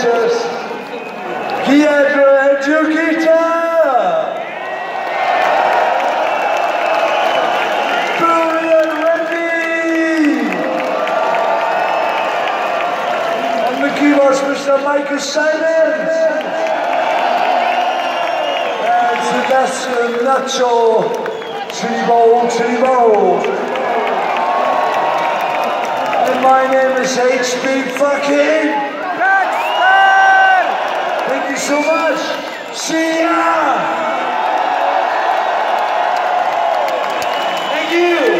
dancers. Pietro and Giugitta. Bowie and Wendy. On the keyboards, Mr. Michael Simons. And Sebastian Nacho. Tribo. And my name is HB fucking Dexter! Thank you so much. See ya! Thank you!